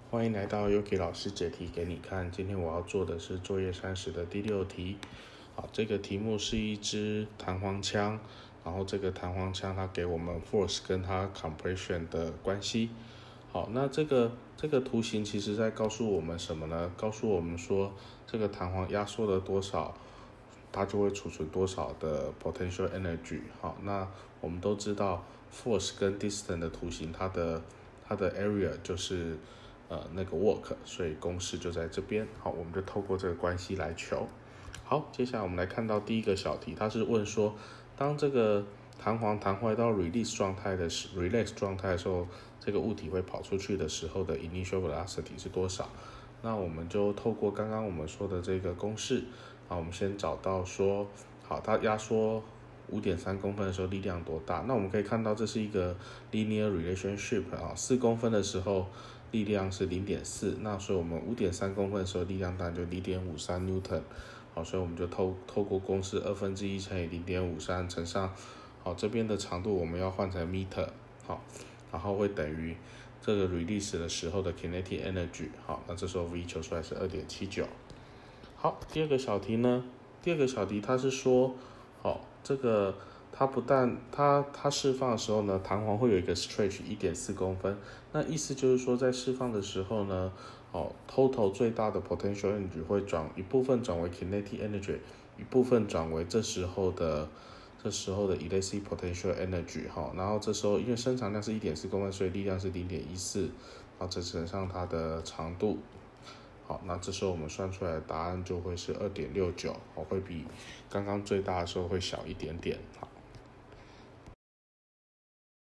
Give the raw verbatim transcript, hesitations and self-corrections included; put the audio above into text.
欢迎来到 Yuki 老师解题给你看。今天我要做的是作业三十的第六题。好，这个题目是一支弹簧枪，然后这个弹簧枪它给我们 force 跟它 compression 的关系。好，那这个这个图形其实在告诉我们什么呢？告诉我们说这个弹簧压缩了多少，它就会储存多少的 potential energy。好，那我们都知道 force 跟 distance 的图形，它的它的 area 就是呃那个 work， 所以公式就在这边。好，我们就透过这个关系来求。好，接下来我们来看到第一个小题，它是问说，当这个弹簧弹回到 release 状态的时 relax 状态的时候，这个物体会跑出去的时候的 initial velocity 是多少？那我们就透过刚刚我们说的这个公式，啊，我们先找到说，好，它压缩 五点三公分的时候力量多大？那我们可以看到这是一个 linear relationship 啊，四公分的时候力量是 零点四， 那所以我们 五点三公分的时候力量当然就 零点五三 Newton。好，所以我们就透透过公式二分之一乘以 零点五三乘上，好，这边的长度我们要换成 meter， 好，然后会等于这个 release 的时候的 kinetic energy， 好，那这时候 V 求出来是 二点七九。好，第二个小题呢，第二个小题它是说，好，这个它不但它它释放的时候呢，弹簧会有一个 stretch 一点四公分，那意思就是说在释放的时候呢，哦 total 最大的 potential energy 会转一部分转为 kinetic energy， 一部分转为这时候的这时候的 elastic potential energy 哈，然后这时候因为伸长量是一点四公分，所以力量是 零点一四，然后再乘上它的长度。好，那这时候我们算出来的答案就会是 二点六九， 会比刚刚最大的时候会小一点点。好，